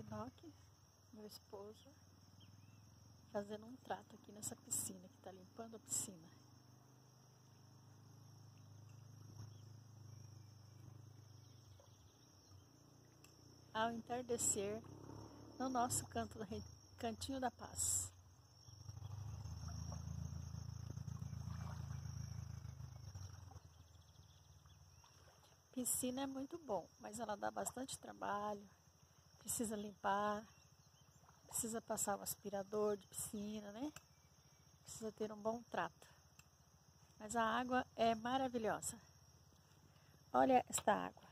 Enoque, meu esposo, fazendo um trato aqui nessa piscina, que tá limpando a piscina. Ao entardecer, no nosso cantinho da paz. Piscina é muito bom, mas ela dá bastante trabalho, precisa limpar, precisa passar o aspirador de piscina, né? Precisa ter um bom trato. Mas a água é maravilhosa. Olha esta água.